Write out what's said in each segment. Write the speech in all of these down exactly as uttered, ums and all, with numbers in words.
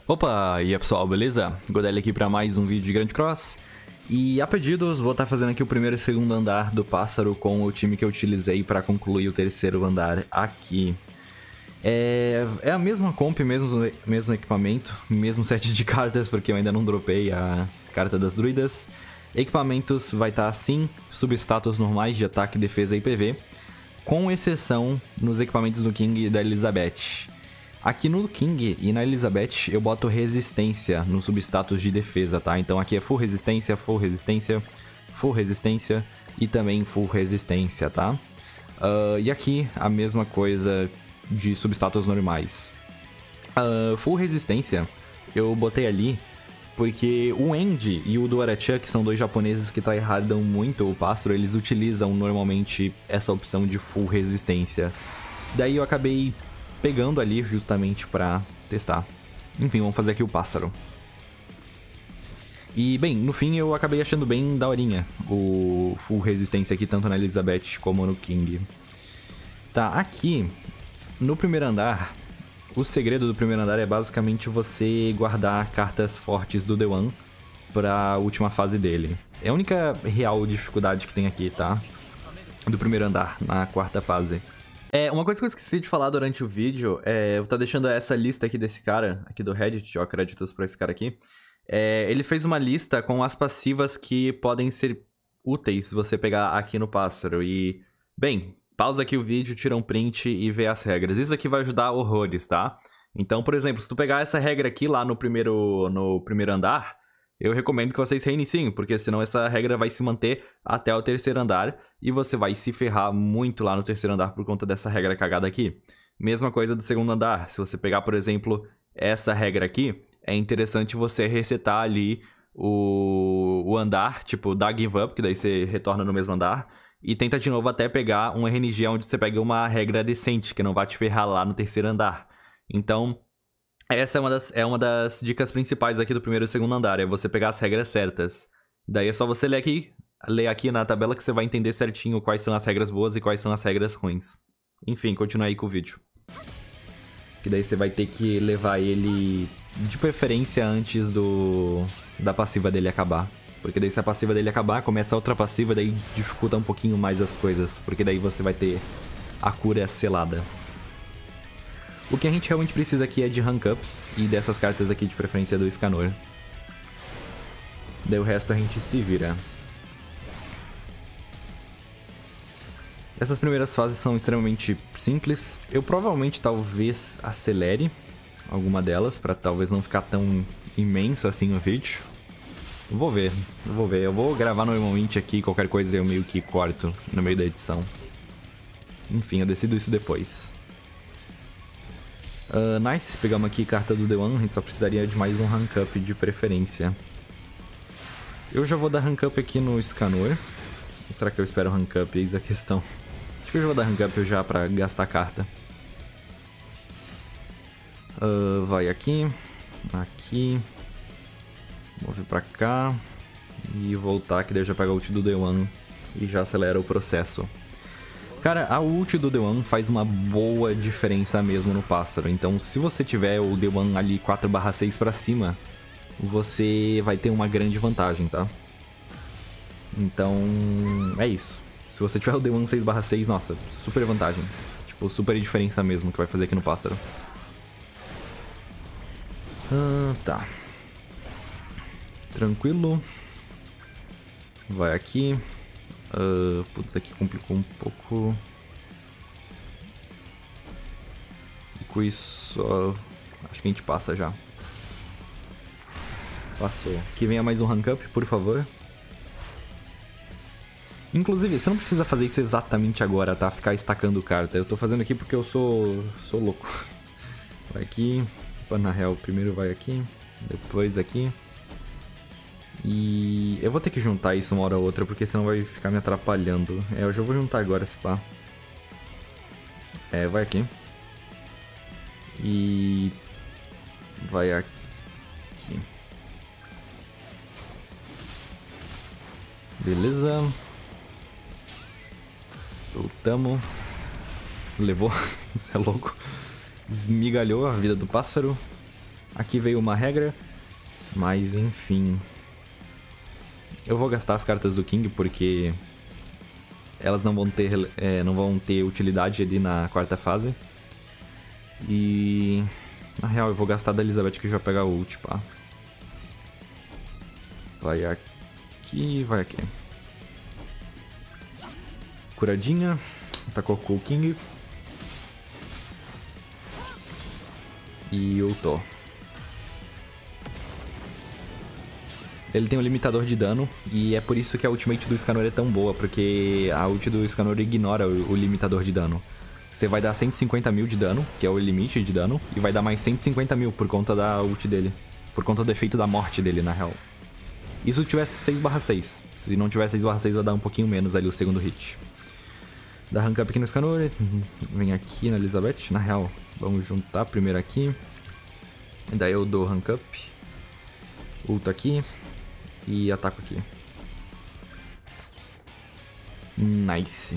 Opa, e aí pessoal, beleza? Godelli aqui para mais um vídeo de Grand Cross. E a pedidos, vou estar fazendo aqui o primeiro e segundo andar do pássaro com o time que eu utilizei para concluir o terceiro andar aqui. É, é a mesma comp, mesmo, mesmo equipamento, mesmo set de cartas, porque eu ainda não dropei a carta das druidas. Equipamentos vai estar assim, substatus normais de ataque, defesa e P V, com exceção nos equipamentos do King e da Elizabeth. Aqui no King e na Elizabeth eu boto resistência no substatus de defesa, tá? Então aqui é full resistência, full resistência, full resistência e também full resistência, tá? Uh, e aqui a mesma coisa de substatus normais. Uh, full resistência eu botei ali porque o Andy e o Duaracha, que são dois japoneses que tryhardam muito o pássaro, eles utilizam normalmente essa opção de full resistência. Daí eu acabei pegando ali justamente pra testar. Enfim, vamos fazer aqui o pássaro. E, bem, no fim eu acabei achando bem daorinha o full resistência aqui, tanto na Elizabeth como no King. Tá, aqui, no primeiro andar, o segredo do primeiro andar é basicamente você guardar cartas fortes do The One pra última fase dele. É a única real dificuldade que tem aqui, tá? Do primeiro andar, na quarta fase. É, uma coisa que eu esqueci de falar durante o vídeo, é, eu tô deixando essa lista aqui desse cara, aqui do Reddit, ó, créditos pra esse cara aqui. É, ele fez uma lista com as passivas que podem ser úteis se você pegar aqui no pássaro. E, bem, pausa aqui o vídeo, tira um print e vê as regras. Isso aqui vai ajudar horrores, tá? Então, por exemplo, se tu pegar essa regra aqui lá no primeiro, no primeiro andar, eu recomendo que vocês reiniciem, porque senão essa regra vai se manter até o terceiro andar e você vai se ferrar muito lá no terceiro andar por conta dessa regra cagada aqui. Mesma coisa do segundo andar. Se você pegar, por exemplo, essa regra aqui, é interessante você resetar ali o, o andar, tipo, dar give up, que daí você retorna no mesmo andar, e tenta de novo até pegar um R N G onde você pega uma regra decente, que não vai te ferrar lá no terceiro andar. Então, essa é uma, das, é uma das dicas principais aqui do primeiro e segundo andar, é você pegar as regras certas. Daí é só você ler aqui, ler aqui na tabela que você vai entender certinho quais são as regras boas e quais são as regras ruins. Enfim, continua aí com o vídeo. Que daí você vai ter que levar ele de preferência antes do da passiva dele acabar. Porque daí se a passiva dele acabar, começa a outra passiva, daí dificulta um pouquinho mais as coisas. Porque daí você vai ter a cura selada. O que a gente realmente precisa aqui é de rank ups e dessas cartas aqui de preferência do Escanor. Daí o resto a gente se vira. Essas primeiras fases são extremamente simples. Eu provavelmente talvez acelere alguma delas para talvez não ficar tão imenso assim o vídeo. Eu vou ver, eu vou ver. Eu vou gravar normalmente aqui, qualquer coisa eu meio que corto no meio da edição. Enfim, eu decido isso depois. Uh, nice, pegamos aqui carta do The One, a gente só precisaria de mais um rank up de preferência. Eu já vou dar rank up aqui no Escanor. Ou será que eu espero rank up? Eis a questão. Acho que eu já vou dar rank up já pra gastar carta. Uh, vai aqui, aqui, move pra cá e voltar, que daí eu já pego a ult do The One e já acelera o processo. Cara, a ult do The One faz uma boa diferença mesmo no pássaro. Então, se você tiver o The One ali quatro barra seis pra cima, você vai ter uma grande vantagem, tá? Então, é isso. Se você tiver o The One seis barra seis, nossa, super vantagem. Tipo, super diferença mesmo que vai fazer aqui no pássaro. Ah, tá. Tranquilo. Vai aqui. Uh, putz, aqui complicou um pouco. E com isso, uh, acho que a gente passa já. Passou. Que venha mais um rank up, por favor. Inclusive, você não precisa fazer isso exatamente agora, tá? Ficar estacando carta. Eu tô fazendo aqui porque eu sou, sou louco. Vai aqui. Na real, primeiro vai aqui. Depois aqui. E eu vou ter que juntar isso uma hora ou outra, porque senão vai ficar me atrapalhando. É, eu já vou juntar agora, se pá. É, vai aqui. E... vai aqui. Beleza. Voltamos. Levou. Isso é louco. Esmigalhou a vida do pássaro. Aqui veio uma regra, mas enfim. Eu vou gastar as cartas do King porque elas não vão ter, é, não vão ter utilidade ali na quarta fase. E na real eu vou gastar da Elizabeth que já vai pegar o ult, pá. Vai aqui, vai aqui. Curadinha, atacou com o King. E ultou. Ele tem um limitador de dano, e é por isso que a ultimate do Escanor é tão boa, porque a ult do Escanor ignora o, o limitador de dano. Você vai dar cento e cinquenta mil de dano, que é o limite de dano, e vai dar mais cento e cinquenta mil por conta da ult dele. Por conta do efeito da morte dele, na real. Isso se tivesse seis barra seis. Se não tivesse seis barra seis, vai dar um pouquinho menos ali o segundo hit. Dá rank up aqui no Escanor, vem aqui na Elizabeth, na real. Vamos juntar primeiro aqui. Daí eu dou rank up. Ulto aqui. E ataco aqui. Nice.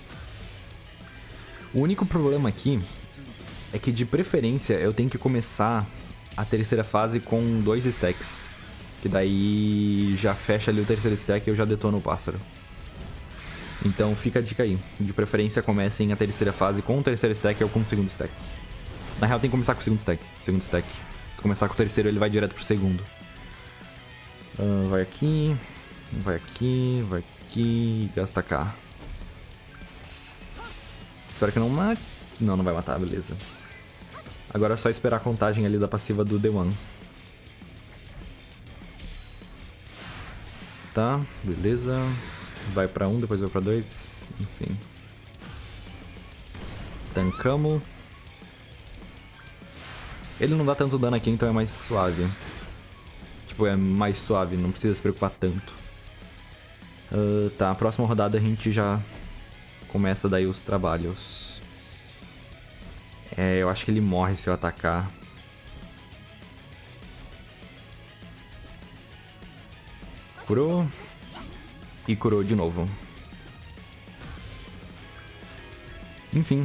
O único problema aqui é que de preferência eu tenho que começar a terceira fase com dois stacks. Que daí já fecha ali o terceiro stack e eu já detono o pássaro. Então fica a dica aí. De preferência comecem a terceira fase com o terceiro stack ou com o segundo stack. Na real tem que começar com o segundo stack. Segundo stack. Se começar com o terceiro ele vai direto pro segundo. Uh, vai aqui, vai aqui, vai aqui, gasta cá. Espero que não mate. Não, não vai matar, beleza. Agora é só esperar a contagem ali da passiva do The One. Tá, beleza. Vai pra um, depois vai pra dois. Enfim. Tancamos. Ele não dá tanto dano aqui, então é mais suave. Tipo, é mais suave, não precisa se preocupar tanto. Uh, tá, a próxima rodada a gente já começa daí os trabalhos. É, eu acho que ele morre se eu atacar. Curou. E curou de novo. Enfim.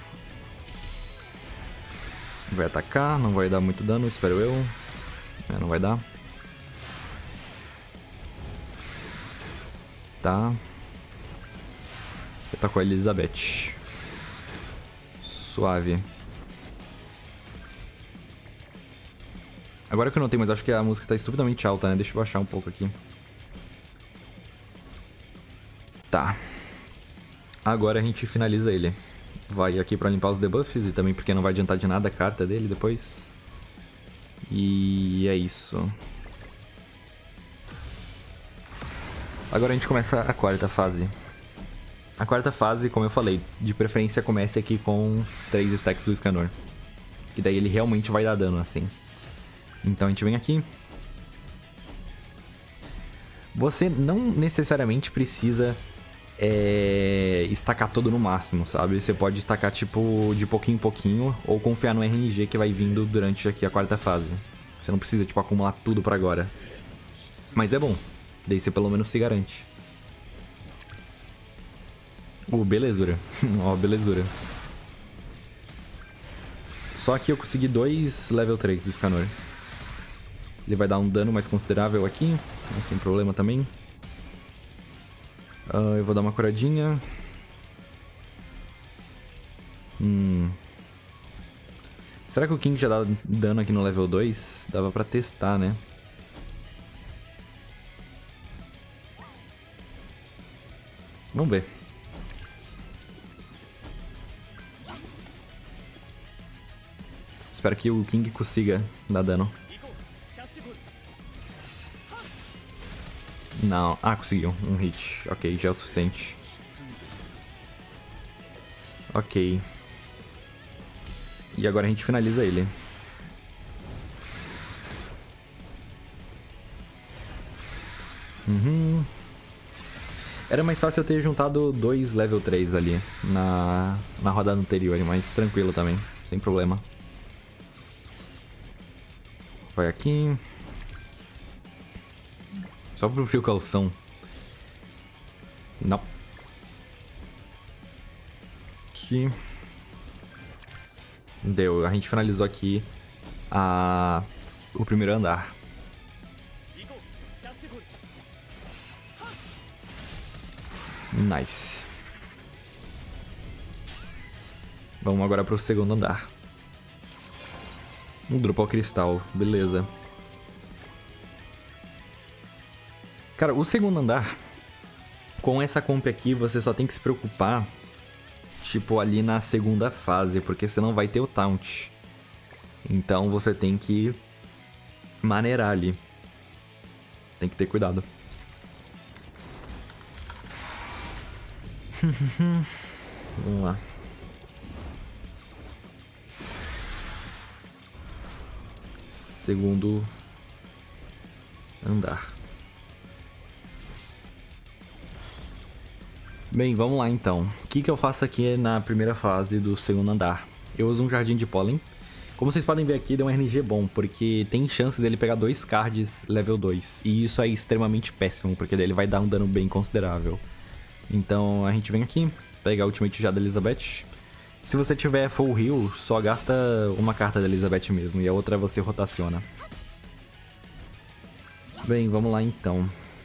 Vai atacar, não vai dar muito dano, espero eu. É, não vai dar. Tá. Eu tô com a Elizabeth. Suave. Agora que eu não tenho, mas acho que a música tá estupidamente alta, né? Deixa eu baixar um pouco aqui. Tá. Agora a gente finaliza ele. Vai aqui pra limpar os debuffs e também porque não vai adiantar de nada a carta dele depois. E é isso. Agora a gente começa a quarta fase. A quarta fase, como eu falei, de preferência comece aqui com três stacks do Escanor. Que daí ele realmente vai dar dano assim. Então a gente vem aqui. Você não necessariamente precisa é, estacar todo no máximo, sabe? Você pode estacar tipo de pouquinho em pouquinho ou confiar no R N G que vai vindo durante aqui a quarta fase. Você não precisa tipo acumular tudo pra agora. Mas é bom. Daí você pelo menos se garante. Uh, belezura. Ó, belezura. Só que eu consegui dois level três do Escanor. Ele vai dar um dano mais considerável aqui, mas sem problema também. Uh, eu vou dar uma curadinha. Hum. Será que o King já dá dano aqui no level dois? Dava pra testar, né? Vamos ver. Espero que o King consiga dar dano. Não. Ah, conseguiu. Um hit. Ok, já é o suficiente. Ok. E agora a gente finaliza ele. Uhum. Era mais fácil eu ter juntado dois level três ali na, na rodada anterior, mas tranquilo também, sem problema. Vai aqui. Só por precaução. Não. Aqui. Deu. A gente finalizou aqui a... o primeiro andar. Nice. Vamos agora pro segundo andar. Um dropar o cristal, beleza. Cara, o segundo andar, com essa comp aqui, você só tem que se preocupar, tipo, ali na segunda fase, porque senão vai ter o taunt. Então você tem que maneirar ali. Tem que ter cuidado. Vamos lá. Segundo andar. Bem, vamos lá então. O que, que eu faço aqui na primeira fase do segundo andar? Eu uso um jardim de pólen. Como vocês podem ver aqui, deu um R N G bom, porque tem chance dele pegar dois cards level dois. E isso é extremamente péssimo, porque daí ele vai dar um dano bem considerável. Então a gente vem aqui, pega a ultimate já da Elizabeth. Se você tiver full heal, só gasta uma carta da Elizabeth mesmo, e a outra você rotaciona. Bem, vamos lá então.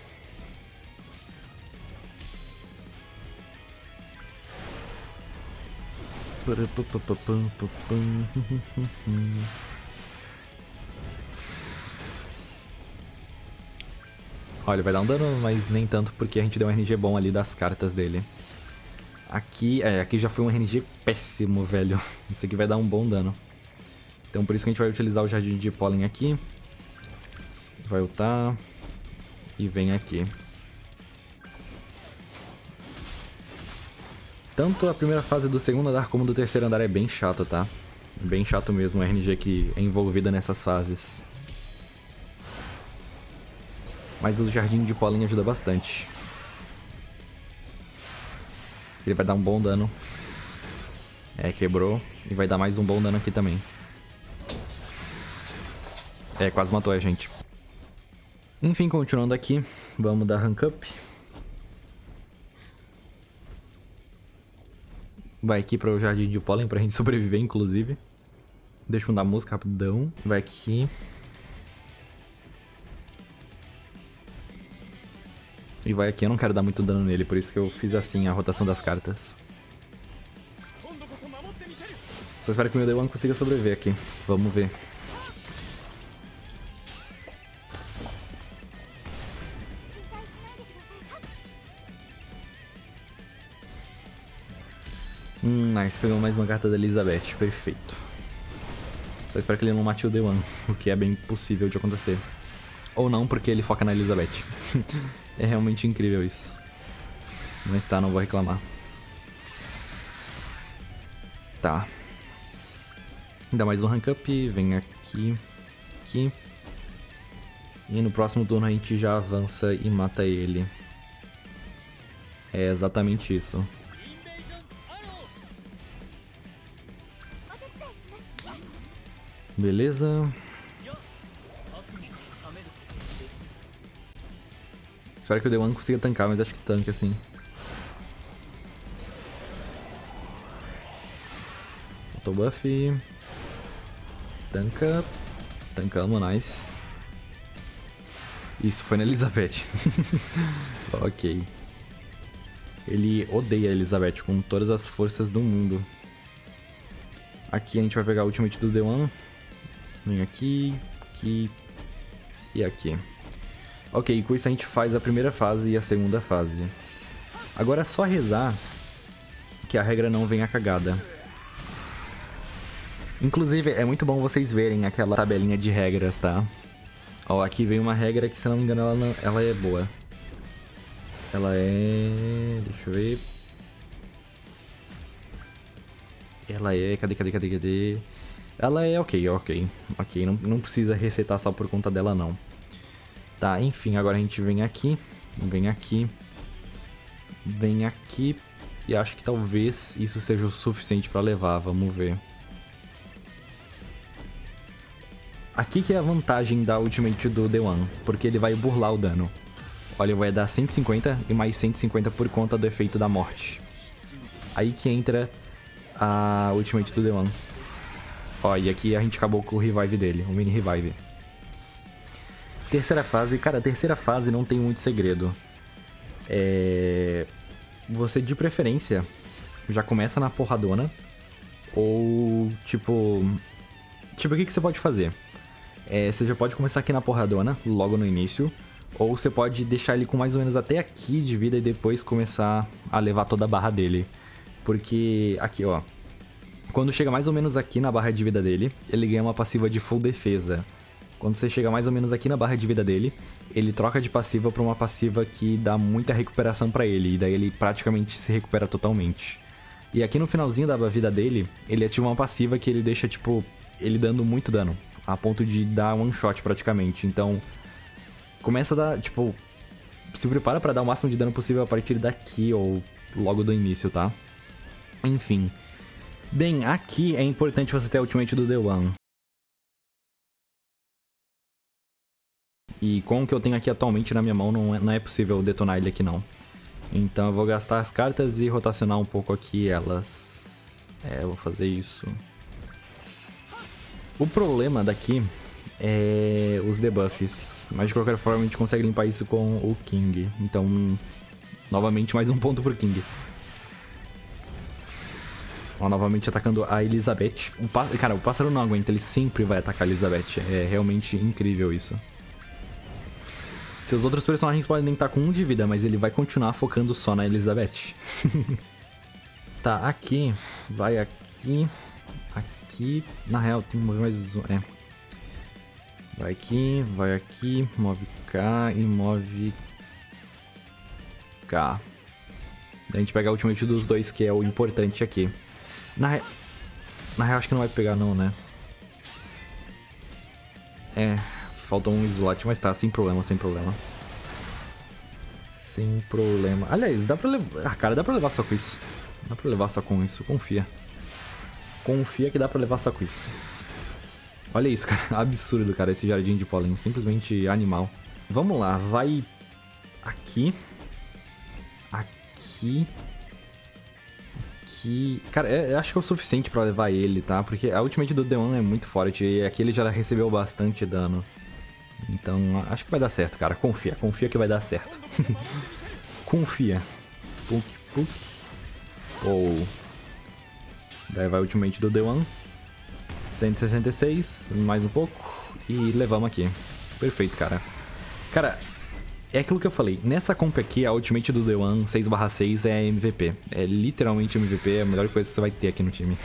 Olha, vai dar um dano, mas nem tanto porque a gente deu um R N G bom ali das cartas dele. Aqui, é, aqui já foi um R N G péssimo, velho. Isso aqui vai dar um bom dano. Então por isso que a gente vai utilizar o jardim de pólen aqui. Vai ultar. E vem aqui. Tanto a primeira fase do segundo andar como do terceiro andar é bem chato, tá? Bem chato mesmo o R N G que é envolvida nessas fases. Mas o jardim de pólen ajuda bastante. Ele vai dar um bom dano. É, quebrou. E vai dar mais um bom dano aqui também. É, quase matou a gente. Enfim, continuando aqui. Vamos dar rank up. Vai aqui para o jardim de pólen pra gente sobreviver, inclusive. Deixa eu mudar a música rapidão. Vai aqui. E vai aqui, eu não quero dar muito dano nele, por isso que eu fiz assim a rotação das cartas. Só espero que o meu Day One consiga sobreviver aqui. Vamos ver. Hum, nice, pegou mais uma carta da Elizabeth, perfeito. Só espero que ele não mate o Day One, o que é bem possível de acontecer. Ou não, porque ele foca na Elizabeth. É realmente incrível isso. Mas tá, não vou reclamar. Tá. Dá mais um rank up, vem aqui, aqui. E no próximo turno a gente já avança e mata ele. É exatamente isso. Beleza. Espero que o Day One consiga tancar, mas acho que tanca assim. Faltou buff. Tanca. Tancamos, nice. Isso, foi na Elizabeth. Ok. Ele odeia a Elizabeth com todas as forças do mundo. Aqui a gente vai pegar o ultimate do Day One. Vem aqui, aqui e aqui. Ok, com isso a gente faz a primeira fase e a segunda fase. Agora é só rezar que a regra não venha cagada. Inclusive, é muito bom vocês verem aquela tabelinha de regras, tá? Ó, aqui vem uma regra que, se não me engano, ela, não, ela é boa. Ela é... deixa eu ver... Ela é... cadê, cadê, cadê, cadê... Ela é ok, ok. Ok, não, não precisa resetar só por conta dela, não. Tá, enfim, agora a gente vem aqui, vem aqui, vem aqui, e acho que talvez isso seja o suficiente pra levar, vamos ver. Aqui que é a vantagem da ultimate do Day One, porque ele vai burlar o dano. Olha, vai dar cento e cinquenta e mais cento e cinquenta por conta do efeito da morte. Aí que entra a ultimate do Day One. Ó, e aqui a gente acabou com o revive dele, o mini revive. Terceira fase, cara, a terceira fase não tem muito segredo. É... Você, de preferência, já começa na porradona. Ou, tipo... Tipo, o que, que você pode fazer? É, você já pode começar aqui na porradona, logo no início. Ou você pode deixar ele com mais ou menos até aqui de vida e depois começar a levar toda a barra dele. Porque, aqui, ó. Quando chega mais ou menos aqui na barra de vida dele, ele ganha uma passiva de full defesa. Quando você chega mais ou menos aqui na barra de vida dele, ele troca de passiva pra uma passiva que dá muita recuperação pra ele. E daí ele praticamente se recupera totalmente. E aqui no finalzinho da vida dele, ele ativa uma passiva que ele deixa, tipo, ele dando muito dano. A ponto de dar one shot praticamente. Então, começa a dar, tipo... Se prepara pra dar o máximo de dano possível a partir daqui ou logo do início, tá? Enfim. Bem, aqui é importante você ter a ultimate do The One. E com o que eu tenho aqui atualmente na minha mão, não é, não é possível detonar ele aqui não. Então eu vou gastar as cartas e rotacionar um pouco aqui elas. É, eu vou fazer isso. O problema daqui é os debuffs. Mas de qualquer forma a gente consegue limpar isso com o King. Então, novamente mais um ponto pro King. Ó, novamente atacando a Elizabeth. O pá... Cara, o pássaro não aguenta, ele sempre vai atacar a Elizabeth. É realmente incrível isso. Seus outros personagens podem estar com um de vida, mas ele vai continuar focando só na Elizabeth. Tá, aqui. Vai aqui. Aqui. Na real, tem mais um. É. Vai aqui, vai aqui. Move K e move K. Daí a gente pega a ultimate dos dois, que é o importante aqui. Na, re... Na real, acho que não vai pegar não, né? É, falta um slot, mas tá, sem problema, sem problema. Sem problema. Aliás, dá pra levar... Ah, cara, dá pra levar só com isso. Dá pra levar só com isso, confia. Confia que dá pra levar só com isso. Olha isso, cara, absurdo, cara, esse jardim de pólen, simplesmente animal. Vamos lá, vai aqui. Aqui... Que... Cara, eu acho que é o suficiente pra levar ele, tá? Porque a ultimate do The One é muito forte e aqui ele já recebeu bastante dano. Então, acho que vai dar certo, cara. Confia, confia que vai dar certo. Confia. Puk, puk. Ou... Daí vai a ultimate do The One. cento e sessenta e seis, mais um pouco. E levamos aqui. Perfeito, cara. Cara... É aquilo que eu falei, nessa comp aqui, a ultimate do The One seis barra seis é M V P. É literalmente M V P, é a melhor coisa que você vai ter aqui no time.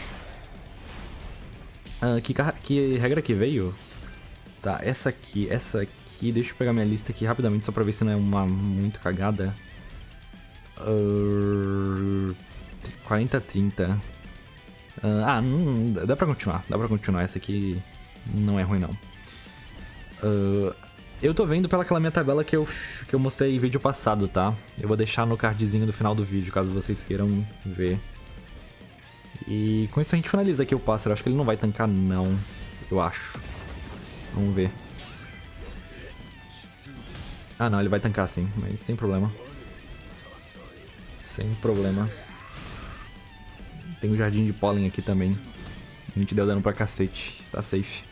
Ah, que, que regra que veio? Tá, essa aqui, essa aqui, deixa eu pegar minha lista aqui rapidamente só pra ver se não é uma muito cagada. Uh, quarenta a trinta. Uh, ah, não, dá pra continuar, dá pra continuar, essa aqui não é ruim não. Uh, Eu tô vendo pelaquela minha tabela que eu, que eu mostrei no vídeo passado, tá? Eu vou deixar no cardzinho do final do vídeo, caso vocês queiram ver. E com isso a gente finaliza aqui o pássaro. Acho que ele não vai tancar, não. Eu acho. Vamos ver. Ah, não, ele vai tancar sim, mas sem problema. Sem problema. Tem um jardim de pólen aqui também. A gente deu dano pra cacete. Tá safe.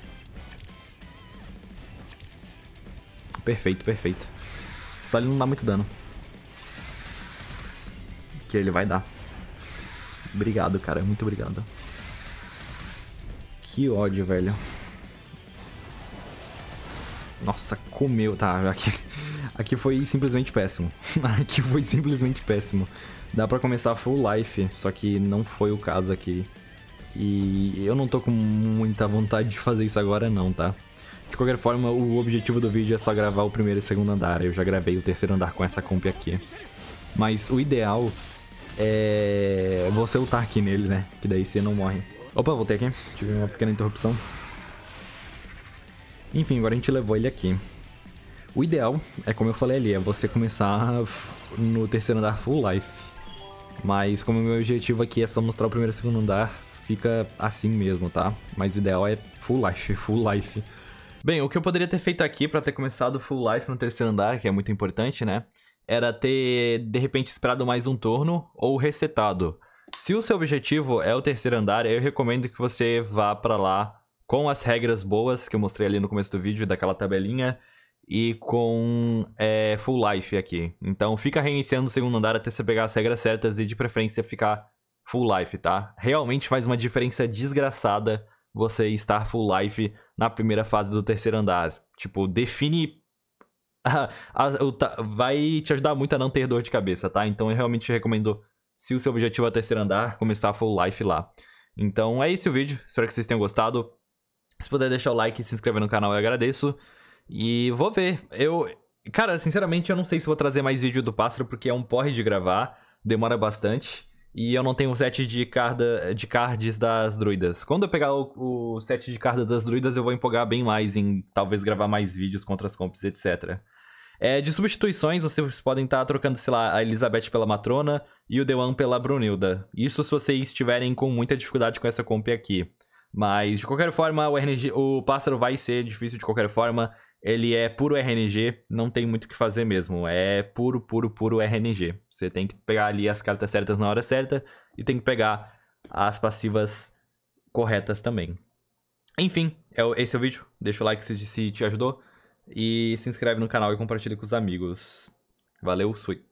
Perfeito, perfeito. Só ele não dá muito dano. Que ele vai dar. Obrigado, cara. Muito obrigado. Que ódio, velho. Nossa, comeu. Tá, aqui, aqui foi simplesmente péssimo. Aqui foi simplesmente péssimo. Dá pra começar full life, só que não foi o caso aqui. E eu não tô com muita vontade de fazer isso agora não, tá? De qualquer forma, o objetivo do vídeo é só gravar o primeiro e segundo andar. Eu já gravei o terceiro andar com essa comp aqui. Mas o ideal é você ultar aqui nele, né? Que daí você não morre. Opa, voltei aqui. Tive uma pequena interrupção. Enfim, agora a gente levou ele aqui. O ideal é, como eu falei ali, é você começar no terceiro andar full life. Mas como o meu objetivo aqui é só mostrar o primeiro e segundo andar, fica assim mesmo, tá? Mas o ideal é full life, full life. Bem, o que eu poderia ter feito aqui pra ter começado full life no terceiro andar, que é muito importante, né? Era ter, de repente, esperado mais um turno ou resetado. Se o seu objetivo é o terceiro andar, eu recomendo que você vá pra lá com as regras boas que eu mostrei ali no começo do vídeo, daquela tabelinha, e com é, full life aqui. Então fica reiniciando o segundo andar até você pegar as regras certas e de preferência ficar full life, tá? Realmente faz uma diferença desgraçada você estar full life na primeira fase do terceiro andar. Tipo, define... a, a, o, vai te ajudar muito a não ter dor de cabeça, tá? Então eu realmente recomendo, se o seu objetivo é o terceiro andar, começar full life lá. Então é esse o vídeo, espero que vocês tenham gostado. Se puder deixar o like e se inscrever no canal, eu agradeço. E vou ver. Eu, cara, sinceramente, eu não sei se vou trazer mais vídeo do pássaro, porque é um porre de gravar, demora bastante. E eu não tenho o set de, carda, de cards das druidas. Quando eu pegar o, o set de cards das druidas, eu vou empolgar bem mais em talvez gravar mais vídeos contra as comps, etcétera. É, de substituições, vocês podem estar trocando, sei lá, a Elizabeth pela Matrona e o Dewan pela Brunilda. Isso se vocês estiverem com muita dificuldade com essa comp aqui. Mas, de qualquer forma, o, R N G, o pássaro vai ser difícil de qualquer forma. Ele é puro R N G, não tem muito o que fazer mesmo. É puro, puro, puro R N G. Você tem que pegar ali as cartas certas na hora certa e tem que pegar as passivas corretas também. Enfim, esse é o vídeo. Deixa o like se te ajudou. E se inscreve no canal e compartilha com os amigos. Valeu, fui!